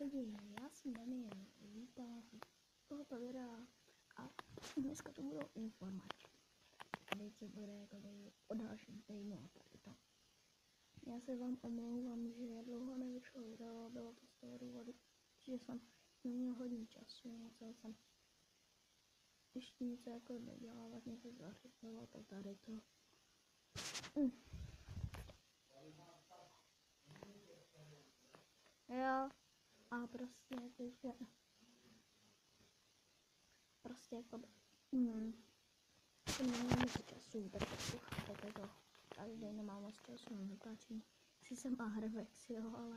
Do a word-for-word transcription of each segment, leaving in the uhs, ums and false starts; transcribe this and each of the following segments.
Lidi, já jsem Daniel, vítám vás u tohoto videa a dneska to budou informace. Tady se bude jakoby o dalším týdnu a tady to. Já se vám omlouvám, že dlouho nevyšlo video, bylo to z toho důvodu, že jsem neměl hodně času, musel jsem ještě něco jako dodělávat, něco zařizovat a tady to. Mm. Jo. A prostě jakože, prostě jako, mm, jsem neměl moc času, tak to chápete to, každý nemá moc času na natáčení, si jsem Ahrevex, jo, ale,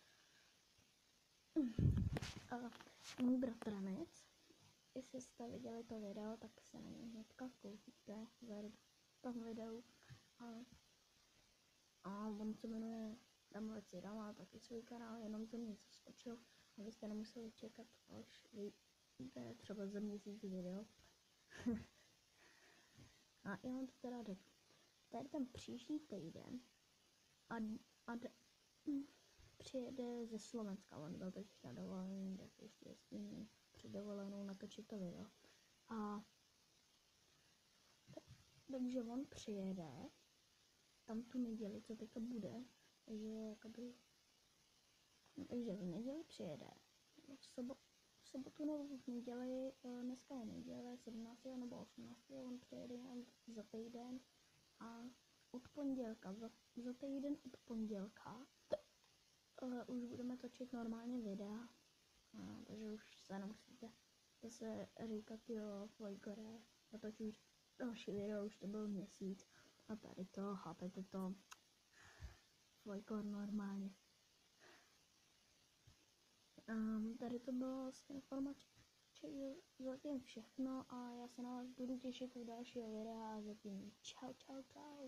mm, a můj bratranec, jestli jste viděli to video, tak se na něj hnedka koukněte, v tom videu, a, a on se jmenuje Damlec Jirama, taky svůj kanál, jenom jsem něco skočil, abyste nemuseli čekat, až vyjde třeba za měsíc video. A já vám to teda řeknu. Tady ten příští týden a, a d, m, přijede ze Slovenska, on byl teď na dovolený, tak ještě s tím před dovolenou natočit to video. A t, takže on přijede tam tu neděli, co teďka bude, takže jakoby, takže v neděli přijede, v sobotu, v sobotu nebo v neděli, dneska je neděle, sedmnáctého nebo osmnáctého on přijede za týden a od pondělka, za, za týden od pondělka uh, už budeme točit normálně videa, uh, takže už se nemusíte zase říkat, jo, Flojkore, natočíš další video, už to byl měsíc a tady to, chápete to, Flojkor normálně. Um, tady to bylo z informace zatím všechno a já se na vás budu těšit u dalšího videa a zatím čau, čau, čau.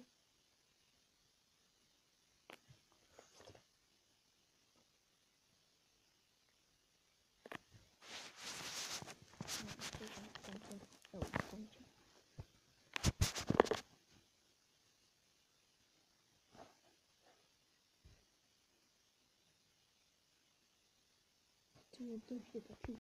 To je to ještě taky.